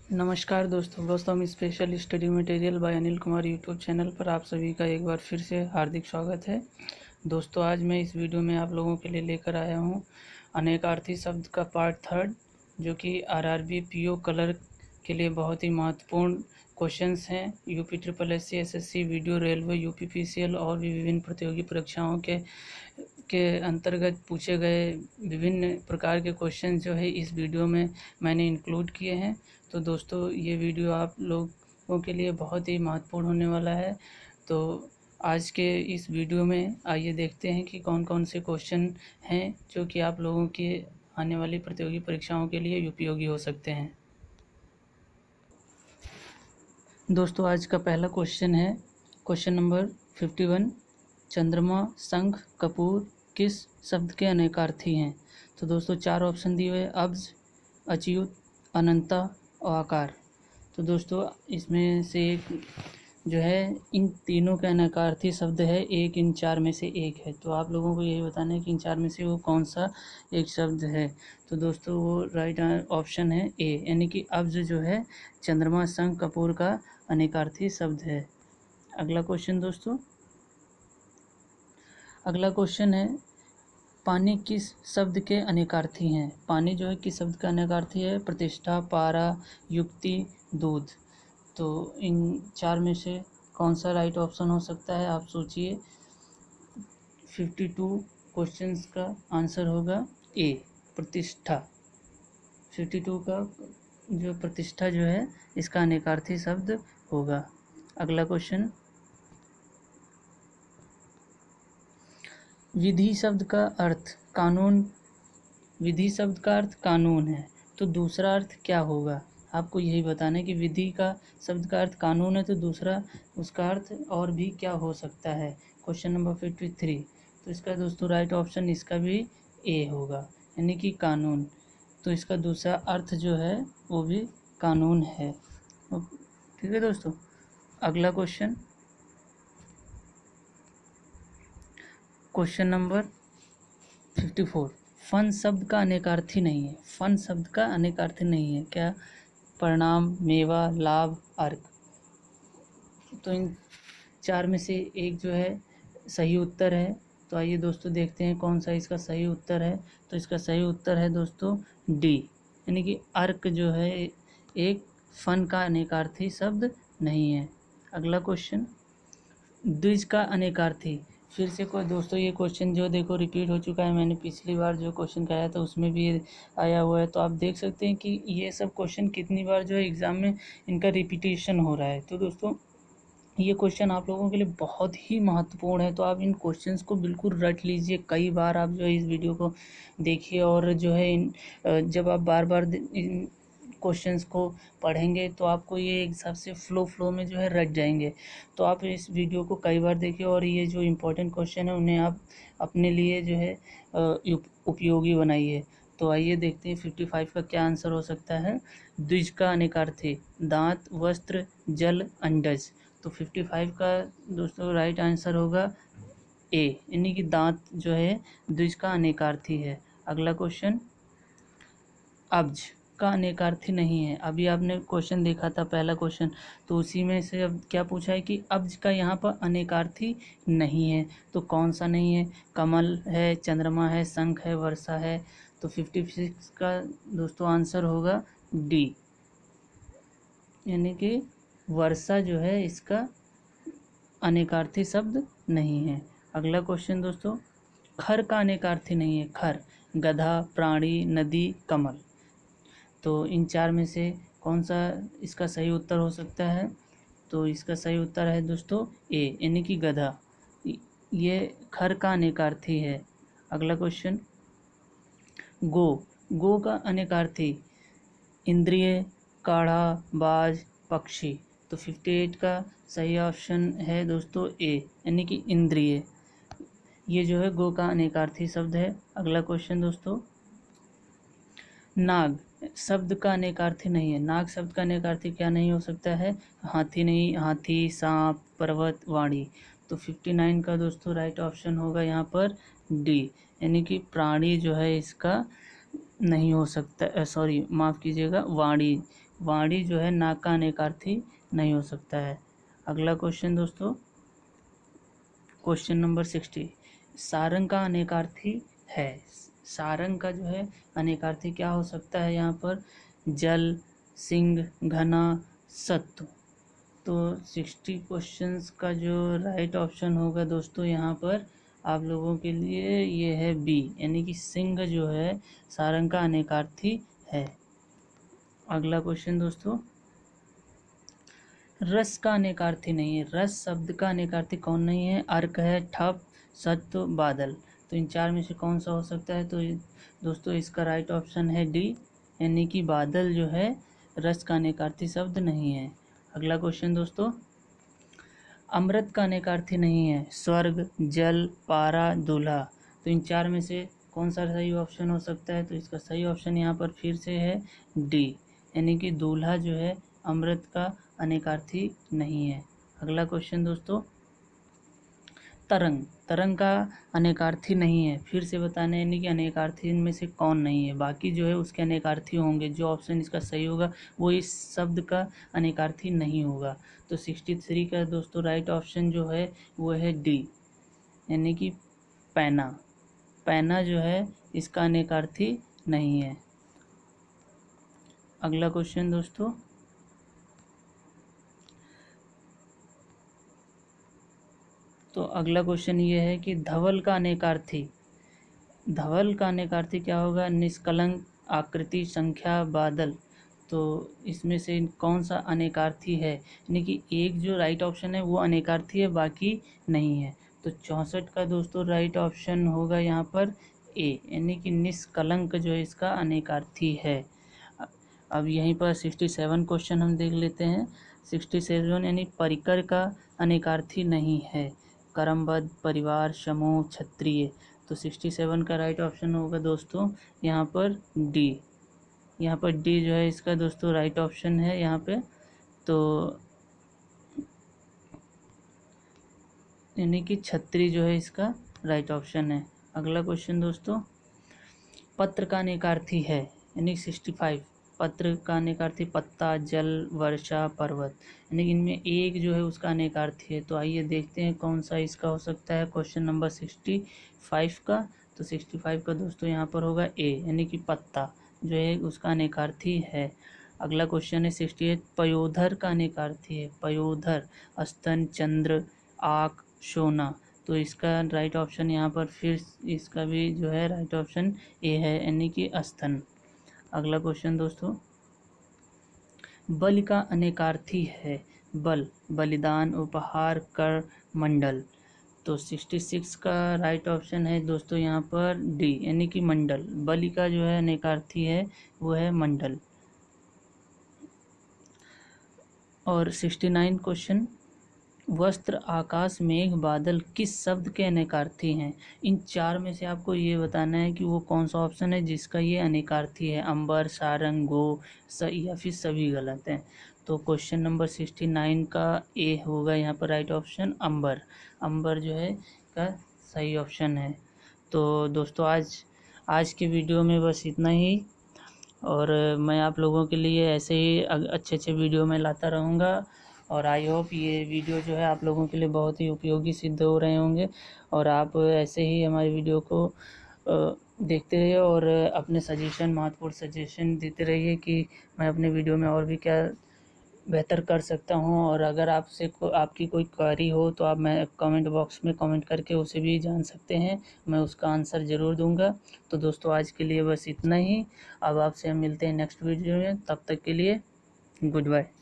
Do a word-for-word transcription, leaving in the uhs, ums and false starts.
नमस्कार दोस्तों दोस्तों हम special study material by Anil Kumar YouTube channel पर आप सभी का एक बार फिर से हार्दिक स्वागत है। दोस्तों आज मैं इस वीडियो में आप लोगों के लिए लेकर आया हूं अनेकार्थी शब्द का पार्ट थर्ड, जो कि आरआरबी पीओ कलर के लिए बहुत ही महत्वपूर्ण क्वेश्चंस हैं। UP triple S C S S C video railway UP P C L और भी विभिन्न प्रतियोगी परीक्षाओं के के अंतर्गत पूछे गए विभिन्न प्रकार के क्वेश्चन जो है इस वीडियो में मैंने इंक्लूड किए हैं। तो दोस्तों ये वीडियो आप लोगों के लिए बहुत ही महत्वपूर्ण होने वाला है। तो आज के इस वीडियो में आइए देखते हैं कि कौन कौन से क्वेश्चन हैं जो कि आप लोगों की आने वाली प्रतियोगी परीक्षाओं के लिए उपयोगी हो सकते हैं। दोस्तों आज का पहला क्वेश्चन है क्वेश्चन नंबर फिफ्टी वन, चंद्रमा, शंख, कपूर किस शब्द के अनेकार्थी हैं? तो दोस्तों चार ऑप्शन दिए हुए, अब्ज, अच्युत, अनंता और आकार। तो दोस्तों इसमें से एक जो है इन तीनों के अनेकार्थी शब्द है, एक इन चार में से एक है। तो आप लोगों को यही बताना है कि इन चार में से वो कौन सा एक शब्द है। तो दोस्तों वो राइट ऑप्शन है ए, यानी कि अब्ज जो है चंद्रमा, शंख, कपूर का अनेकार्थी शब्द है। अगला क्वेश्चन दोस्तों, अगला क्वेश्चन है पानी किस शब्द के अनेकार्थी हैं? पानी जो है किस शब्द का अनेकार्थी है? प्रतिष्ठा, पारा, युक्ति, दूध। तो इन चार में से कौन सा राइट ऑप्शन हो सकता है? आप सोचिए। फिफ्टी टू क्वेश्चंस का आंसर होगा ए, प्रतिष्ठा। फिफ्टी टू का जो प्रतिष्ठा जो है इसका अनेकार्थी शब्द होगा। अगला क्वेश्चन, विधि शब्द का अर्थ कानून, विधि शब्द का अर्थ कानून है, तो दूसरा अर्थ क्या होगा? आपको यही बताना है कि विधि का शब्द का अर्थ कानून है तो दूसरा उसका अर्थ और भी क्या हो सकता है। क्वेश्चन नंबर फिफ्टी थ्री, तो इसका दोस्तों राइट ऑप्शन इसका भी ए होगा, यानी कि कानून। तो इसका दूसरा अर्थ जो है वो भी कानून है। ठीक है दोस्तों। अगला question, question number fifty four, फन शब्द का अनेकार्थी नहीं है। फन शब्द का अनेकार्थी नहीं है क्या? परिणाम, मेवा, लाभ, अर्क। तो इन चार में से एक जो है सही उत्तर है। तो आइए दोस्तों देखते हैं कौन सा इसका सही उत्तर है। तो इसका सही उत्तर है दोस्तों डी, यानी कि अर्क जो है एक फन का अनेकार्थी शब्द नहीं है। अगला क्वेश्चन, द्विज का अनेकार्थी। फिर से कोई दोस्तों ये क्वेश्चन जो देखो रिपीट हो चुका है, मैंने पिछली बार जो क्वेश्चन कराया था उसमें भी आया हुआ है। तो आप देख सकते हैं कि ये सब क्वेश्चन कितनी बार जो है एग्ज़ाम में इनका रिपीटेशन हो रहा है। तो दोस्तों ये क्वेश्चन आप लोगों के लिए बहुत ही महत्वपूर्ण है। तो आप इन क्वेश्चंस को बिल्कुल रट लीजिए, कई बार आप जो है इस वीडियो को देखिए और जो है इन जब आप बार बार इन क्वेश्चंस को पढ़ेंगे तो आपको ये एक हिसाब से फ्लो फ्लो में जो है रट जाएंगे। तो आप इस वीडियो को कई बार देखिए और ये जो इम्पोर्टेंट क्वेश्चन है उन्हें आप अपने लिए जो है उपयोगी बनाइए। तो आइए देखते हैं फिफ्टी फाइव का क्या आंसर हो सकता है। द्विज का अनेकार्थी दांत, वस्त्र, जल, अंडज। तो फिफ्टी फाइव का दोस्तों राइट आंसर होगा ए, यानी कि दांत जो है द्विज का अनेकार्थी है। अगला क्वेश्चन, अब्ज का अनेकार्थी नहीं है। अभी आपने क्वेश्चन देखा था पहला क्वेश्चन, तो उसी में से अब क्या पूछा है कि अब्ज का यहाँ पर अनेकार्थी नहीं है। तो कौन सा नहीं है? कमल है, चंद्रमा है, शंख है, वर्षा है। तो फिफ्टी सिक्स का दोस्तों आंसर होगा डी, यानी कि वर्षा जो है इसका अनेकार्थी शब्द नहीं है। अगला क्वेश्चन दोस्तों, खर का अनेकार्थी नहीं है। खर, गधा, प्राणी, नदी, कमल। तो इन चार में से कौन सा इसका सही उत्तर हो सकता है? तो इसका सही उत्तर है दोस्तों ए, यानी कि गधा, ये खर का अनेकार्थी है। अगला क्वेश्चन, गो, गो का अनेकार्थी इंद्रिय, काढ़ा, बाज, पक्षी। तो फिफ्टी एट का सही ऑप्शन है दोस्तों ए, यानी कि इंद्रिय, ये जो है गो का अनेकार्थी शब्द है। अगला क्वेश्चन दोस्तों, नाग शब्द का अनेकार्थी नहीं है। नाग शब्द का अनेकार्थी क्या नहीं हो सकता है? हाथी नहीं, हाथी, सांप, पर्वत, वाणी। तो फिफ्टी नाइन का दोस्तों राइट ऑप्शन होगा यहाँ पर डी, यानी कि प्राणी जो है इसका नहीं हो सकता, सॉरी माफ़ कीजिएगा, वाणी, वाणी जो है नाक का अनेकार्थी नहीं हो सकता है। अगला क्वेश्चन दोस्तों, क्वेश्चन नंबर सिक्सटी, सारंग का अनेकार्थी है। सारंग का जो है अनेकार्थी क्या हो सकता है यहाँ पर, जल, सिंह, घना, सत्व। तो सिक्सटी क्वेश्चंस का जो राइट ऑप्शन होगा दोस्तों यहाँ पर आप लोगों के लिए ये है बी, यानी कि सिंह जो है सारंग का अनेकार्थी है। अगला क्वेश्चन दोस्तों, रस का अनेकार्थी नहीं है। रस शब्द का अनेकार्थी कौन नहीं है, अर्क है, ठप, सत्व, बादल। तो इन चार में से कौन सा हो सकता है, तो दोस्तों इसका राइट ऑप्शन है डी, यानी कि बादल जो है रस का अनेकार्थी शब्द नहीं है। अगला क्वेश्चन दोस्तों, अमृत का अनेकार्थी नहीं है, स्वर्ग, जल, पारा, दूल्हा। तो इन चार में से कौन सा सही ऑप्शन हो सकता है, तो इसका सही ऑप्शन यहाँ पर फिर से है डी, यानी कि दूल्हा जो है अमृत का अनेकार्थी नहीं है। अगला क्वेश्चन दोस्तों, तरंग, तरंग का अनेकार्थी नहीं है। फिर से बताना, यानी कि अनेकार्थी में से कौन नहीं है, बाकी जो है उसके अनेकार्थी होंगे। जो ऑप्शन इसका सही होगा वो इस शब्द का अनेकार्थी नहीं होगा। तो सिक्सटी थ्री का दोस्तों राइट ऑप्शन जो है वो है डी, यानी कि पैना। पैना जो है इसका अनेकार्थी नहीं है। अगला क्वेश्चन दोस्तों, तो अगला क्वेश्चन ये है कि धवल का अनेकार्थी, धवल का अनेकार्थी क्या होगा, निष्कलंक, आकृति, संख्या, बादल। तो इसमें से कौन सा अनेकार्थी है, यानी कि एक जो राइट ऑप्शन है वो अनेकार्थी है, बाकी नहीं है। तो चौंसठ का दोस्तों राइट ऑप्शन होगा यहाँ पर ए, यानी कि निष्कलंक जो है इसका अनेकार्थी है। अब यहीं पर सिक्सटी सेवन क्वेश्चन हम देख लेते हैं। सिक्सटी सेवन यानी परिकर का अनेकार्थी नहीं है, क्रमबद्ध, परिवार, समूह, क्षत्रिय। तो सिक्सटी सेवन का राइट ऑप्शन होगा दोस्तों यहाँ पर डी, यहाँ पर डी जो है इसका दोस्तों राइट ऑप्शन है यहाँ पे। तो यानी कि क्षत्रिय जो है इसका राइट ऑप्शन है। अगला क्वेश्चन दोस्तों, पत्र का अनेकार्थी है, यानी सिक्सटी फाइव, पत्र का अनेकार्थी पत्ता, जल, वर्षा, पर्वत। यानी कि इनमें एक जो है उसका अनेकार्थी है। तो आइए देखते हैं कौन सा इसका हो सकता है क्वेश्चन नंबर सिक्सटी फाइव का। तो सिक्सटी फाइव का दोस्तों यहाँ पर होगा ए, यानी कि पत्ता जो है उसका अनेकार्थी है। अगला क्वेश्चन है सिक्सटी एट, पयोधर का अनेकार्थी है। पयोधर, स्तन, चंद्र, आँख, सोना। तो इसका राइट ऑप्शन यहाँ पर फिर इसका भी जो है राइट ऑप्शन ए है, यानी कि स्तन। अगला क्वेश्चन दोस्तों, बल का अनेकार्थी है। बल, बलिदान, उपहार, कर, मंडल। तो सिक्सटी सिक्स का राइट ऑप्शन है दोस्तों यहाँ पर डी, यानी कि मंडल। बलि का जो है अनेकार्थी है वो है मंडल। और सिक्सटी नाइन क्वेश्चन, वस्त्र, आकाश, मेघ, बादल किस शब्द के अनेकार्थी हैं। इन चार में से आपको ये बताना है कि वो कौन सा ऑप्शन है जिसका ये अनेकार्थी है। अंबर, सारंग, गो, स या फिर सभी गलत हैं। तो क्वेश्चन नंबर सिक्सटी नाइन का ए होगा यहाँ पर राइट ऑप्शन, अंबर। अंबर जो है का सही ऑप्शन है। तो दोस्तों आज आज के वीडियो में बस इतना ही, और मैं आप लोगों के लिए ऐसे ही अच्छे अच्छे वीडियो में लाता रहूँगा। और आई होप ये वीडियो जो है आप लोगों के लिए बहुत ही उपयोगी सिद्ध हो रहे होंगे, और आप ऐसे ही हमारे वीडियो को देखते रहिए और अपने सजेशन, महत्वपूर्ण सजेशन देते रहिए कि मैं अपने वीडियो में और भी क्या बेहतर कर सकता हूं। और अगर आपसे को, आपकी कोई क्वेरी हो तो आप मैं कमेंट बॉक्स में कमेंट करके उसे भी जान सकते हैं, मैं उसका आंसर ज़रूर दूंगा। तो दोस्तों आज के लिए बस इतना ही। अब आपसे हम मिलते हैं नेक्स्ट वीडियो में, तब तक के लिए गुड बाय।